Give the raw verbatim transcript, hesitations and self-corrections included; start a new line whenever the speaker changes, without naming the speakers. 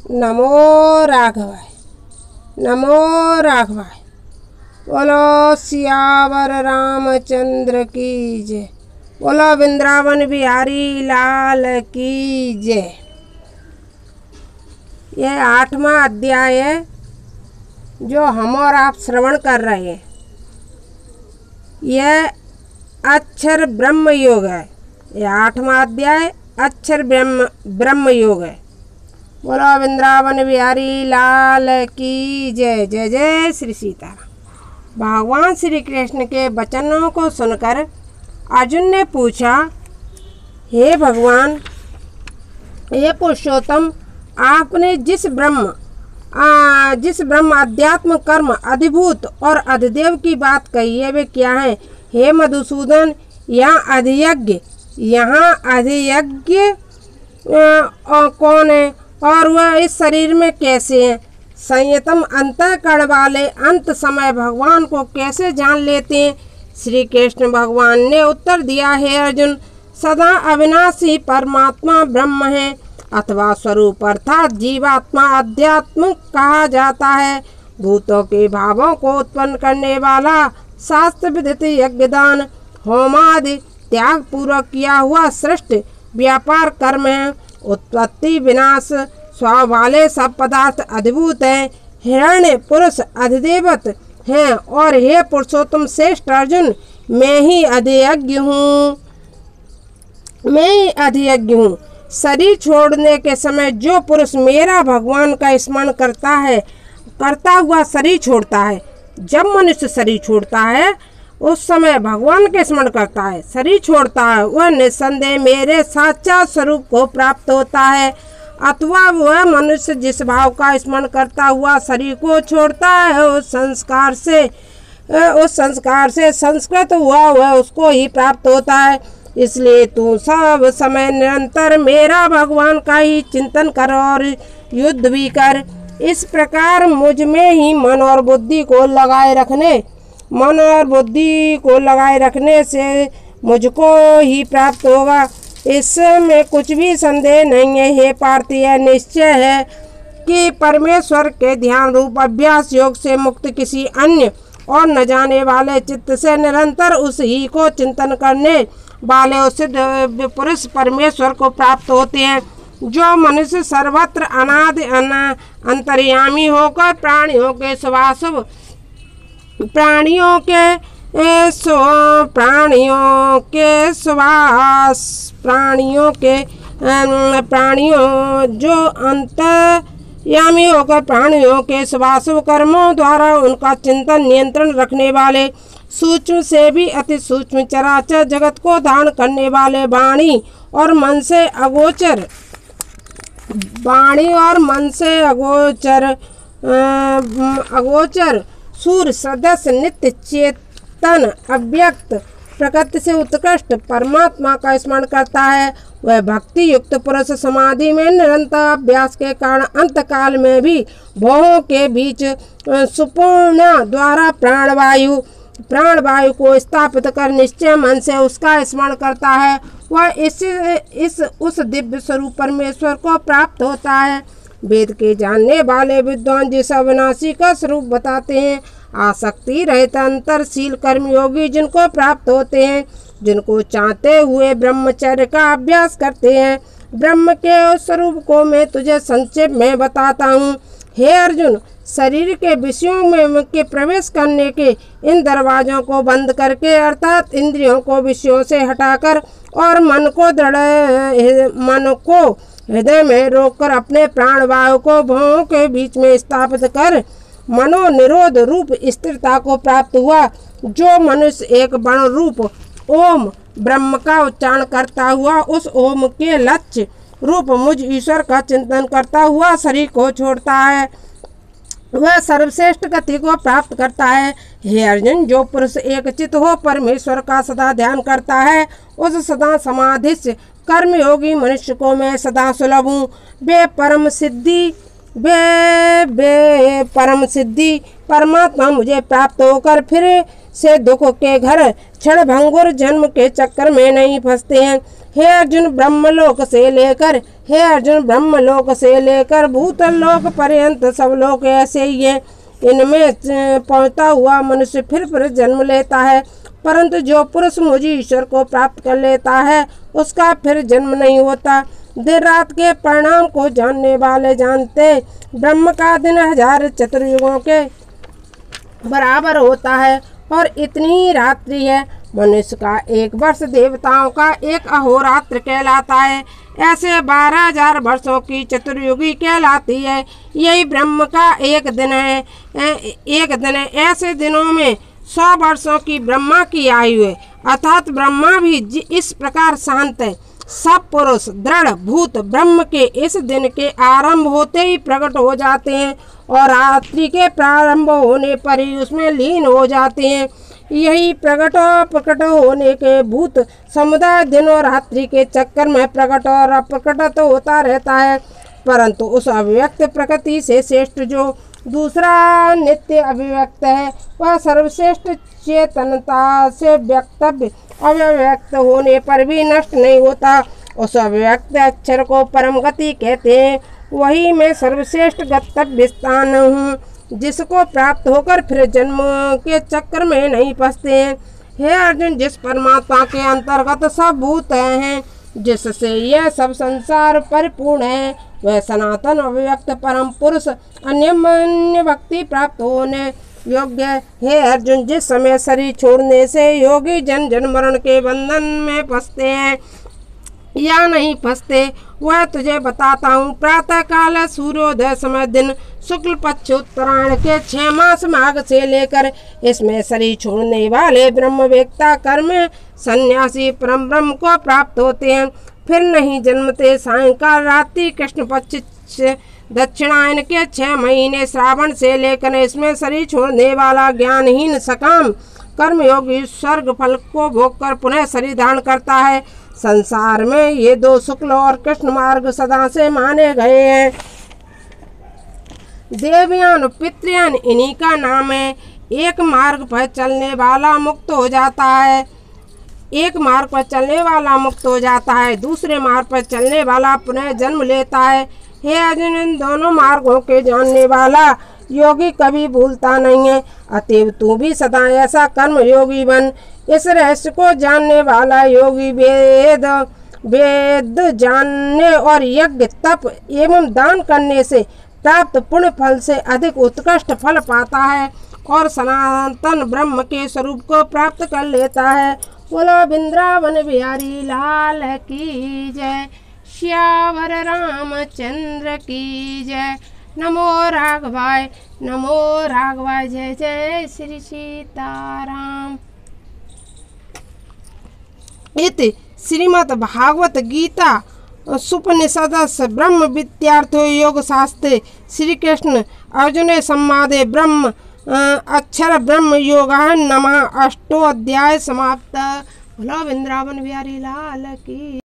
नमो राघवाय, नमो राघवाय। बोलो सियावर रामचंद्र की जय, बोलो वृंदावन बिहारी लाल की जय। यह आठवां अध्याय है जो हम और आप श्रवण कर रहे हैं। यह अक्षर ब्रह्म योग है। यह आठवां अध्याय अक्षर ब्रह्म ब्रह्म योग है। बोलो वृंदावन बिहारी लाल की जय। जय जय श्री सीताराम। भगवान श्री कृष्ण के वचनों को सुनकर अर्जुन ने पूछा, हे भगवान, हे पुरुषोत्तम, आपने जिस ब्रह्म आ, जिस ब्रह्म अध्यात्म कर्म अधिभूत और अधिदेव की बात कही है वे क्या है? हे मधुसूदन, यहाँ अधियज्ञ यहाँ अधियज्ञ कौन है और वह इस शरीर में कैसे है? संयतम अंतःकरण वाले अंत समय भगवान को कैसे जान लेते हैं? श्री कृष्ण भगवान ने उत्तर दिया, हे अर्जुन, सदा अविनाशी परमात्मा ब्रह्म है अथवा स्वरूप अर्थात जीवात्मा अध्यात्म कहा जाता है। भूतों के भावों को उत्पन्न करने वाला शास्त्र विदित यज्ञदान होमादि त्याग पूर्वक किया हुआ सृष्टि व्यापार कर्म है। उत्पत्ति विनाश स्वभाव वाले सब पदार्थ अधिभूत हैं। हिरण्य पुरुष अधिदेवत हैं और हे पुरुषोत्तम श्रेष्ठ अर्जुन, मैं ही अधियज्ञ हूँ मैं ही अधियज्ञ हूँ। शरीर छोड़ने के समय जो पुरुष मेरा भगवान का स्मरण करता है करता हुआ शरीर छोड़ता है, जब मनुष्य शरीर छोड़ता है उस समय भगवान के स्मरण करता है, शरीर छोड़ता है, वह निस्संदेह मेरे साक्षात स्वरूप को प्राप्त होता है। अथवा वह मनुष्य जिस भाव का स्मरण करता हुआ शरीर को छोड़ता है उस संस्कार से उस संस्कार से संस्कृत हुआ वह उसको ही प्राप्त होता है। इसलिए तू सब समय निरंतर मेरा भगवान का ही चिंतन कर और युद्ध भी कर। इस प्रकार मुझ में ही मन और बुद्धि को लगाए रखने मन और बुद्धि को लगाए रखने से मुझको ही प्राप्त होगा, इसमें कुछ भी संदेह नहीं है। हे पार्थी, यह निश्चय है कि परमेश्वर के ध्यान रूप अभ्यास योग से मुक्त किसी अन्य और न जाने वाले चित्त से निरंतर उस ही को चिंतन करने वाले उस पुरुष परमेश्वर को प्राप्त होते हैं। जो मनुष्य सर्वत्र अनादि अंतर्यामी होकर प्राणियों के स्वास्व प्राणियों के सो प्राणियों के श्वास प्राणियों के प्राणियों जो अंतर्यामी होकर प्राणियों के स्वास्व कर्मों द्वारा उनका चिंतन नियंत्रण रखने वाले, सूक्ष्म से भी अति सूक्ष्म चराचर जगत को धारण करने वाले वाणी और मन से अगोचर वाणी और मन से अगोचर अगोचर सूर्य सदस्य नित्य चेतन अव्यक्त प्रकृति से उत्कृष्ट परमात्मा का स्मरण करता है। वह भक्ति युक्त पुरुष समाधि में निरंतर अभ्यास के कारण अंतकाल में भी भवों के बीच सुपूर्ण द्वारा प्राणवायु प्राणवायु को स्थापित कर निश्चय मन से उसका स्मरण करता है। वह इस इस उस दिव्य स्वरूप परमेश्वर को प्राप्त होता है। वेद के जानने वाले विद्वान जिस अविनाशी का स्वरूप बताते हैं, आसक्ति रहित अंतरशील कर्मयोगी जिनको प्राप्त होते हैं, जिनको चाहते हुए ब्रह्मचर्य का अभ्यास करते हैं। ब्रह्म के उस स्वरूप को मैं तुझे संक्षेप में बताता हूँ। हे अर्जुन, शरीर के विषयों में के प्रवेश करने के इन दरवाजों को बंद करके अर्थात इंद्रियों को विषयों से हटाकर और मन को दृढ़ मन को हृदय में रोककर अपने प्राणवायु को भवों के बीच में स्थापित कर मनोनिरोध रूप स्थिरता को प्राप्त हुआ। जो मनुष्य एक बण रूप ओम ब्रह्म का उच्चारण करता हुआ उस ओम के लक्ष्य रूप मुझ ईश्वर का चिंतन करता हुआ शरीर को छोड़ता है, वह सर्वश्रेष्ठ गति को प्राप्त करता है। हे अर्जुन, जो पुरुष एक चित हो परमेश्वर का सदा ध्यान करता है उस सदा समाधिस्थ कर्मयोगी मनुष्य को मैं सदा सुलभ हूँ। वे परम सिद्धि वे वे परम सिद्धि परमात्मा मुझे प्राप्त होकर फिर से दुख के घर क्षण भंगुर जन्म के चक्कर में नहीं फंसते हैं। हे अर्जुन, ब्रह्मलोक से लेकर हे अर्जुन, ब्रह्मलोक से लेकर भूतल लोक पर्यंत सब लोग ऐसे ही हैं। इनमें पहुँचता हुआ मनुष्य फिर फिर जन्म लेता है, परंतु जो पुरुष मुझ ईश्वर को प्राप्त कर लेता है उसका फिर जन्म नहीं होता। दिन रात के परिणाम को जानने वाले जानते, ब्रह्म का दिन हजार चतुर्युगों के बराबर होता है और इतनी ही रात्रि है। मनुष्य का एक वर्ष देवताओं का एक अहोरात्र कहलाता है। ऐसे बारह हजार वर्षों की चतुर्युगी कहलाती है। यही ब्रह्म का एक दिन है। एक दिन है ऐसे दिनों में सौ वर्षों की ब्रह्मा की आयु है। अर्थात ब्रह्मा भी इस प्रकार शांत है। सब पुरुष दृढ़ भूत ब्रह्म के इस दिन के आरंभ होते ही प्रकट हो जाते हैं और रात्रि के प्रारंभ होने पर ही उसमें लीन हो जाते हैं। यही प्रकट और प्रकट होने के भूत समुदाय दिन और रात्रि के चक्कर में प्रकट और अप्रकट तो होता रहता है, परंतु उस अभिव्यक्त प्रकृति से श्रेष्ठ जो दूसरा नित्य अभिव्यक्त है वह सर्वश्रेष्ठ चेतनता से व्यक्तव्य अव्यक्त होने पर भी नष्ट नहीं होता। उस अव्यक्त अक्षर को परम गति कहते हैं। वही मैं सर्वश्रेष्ठ गंतव्य स्थान हूँ, जिसको प्राप्त होकर फिर जन्म के चक्कर में नहीं फंसते हैं। हे अर्जुन, जिस परमात्मा के अंतर्गत सब भूत हैं, जिससे यह सब संसार परिपूर्ण है, वह सनातन अव्यक्त परम पुरुष अन्य भक्ति प्राप्त होने योग्य है। हे अर्जुन, जिस समय शरीर छोड़ने से योगी जन जन्म मरण के बंधन में फंसते हैं या नहीं फंसते वह तुझे बताता हूँ। प्रातः काल सूर्योदय समय दिन शुक्ल पक्ष उत्तरायण के छह मास माघ से लेकर इसमें शरीर छोड़ने वाले ब्रह्मवेत्ता कर्म सन्यासी परम ब्रह्म को प्राप्त होते हैं, फिर नहीं जन्मते। सायंकाल रात्रि कृष्ण पक्ष दक्षिणायन के छह महीने श्रावण से लेकर इसमें शरीर छोड़ने वाला ज्ञानहीन सकाम कर्मयोगी स्वर्ग फल को भोगकर पुनः शरीर धारण करता है। संसार में ये दो शुक्ल और कृष्ण मार्ग सदा से माने गए हैं। देवयान पितृयान इन्हीं का नाम है। एक मार्ग पर चलने वाला मुक्त हो जाता है एक मार्ग पर चलने वाला मुक्त हो जाता है दूसरे मार्ग पर चलने वाला पुनः जन्म लेता है। हे अर्जुन, इन दोनों मार्गों के जानने वाला योगी कभी भूलता नहीं है। अतएव तू भी सदा ऐसा कर्म योगी बन। इस रहस्य को जानने वाला योगी वेद वेद जानने और यज्ञ तप एवं दान करने से प्राप्त पुण्य फल से अधिक उत्कृष्ट फल पाता है और सनातन ब्रह्म के स्वरूप को प्राप्त कर लेता है। बोलो वृंदावन बिहारी लाल की जय। श्यावर रामचंद्र की जय। नमो राघवाय नमो राघवाय। जय जय श्री सीताराम। इति श्रीमद् भागवत गीता सुपनिषदस् ब्रह्म विद्यार्थो योग शास्त्रे श्री कृष्ण अर्जुने संवादे ब्रह्म अक्षर ब्रह्म योग नमः अष्टो अध्याय समाप्त। भोला वृंदावन बिहारी लाल की।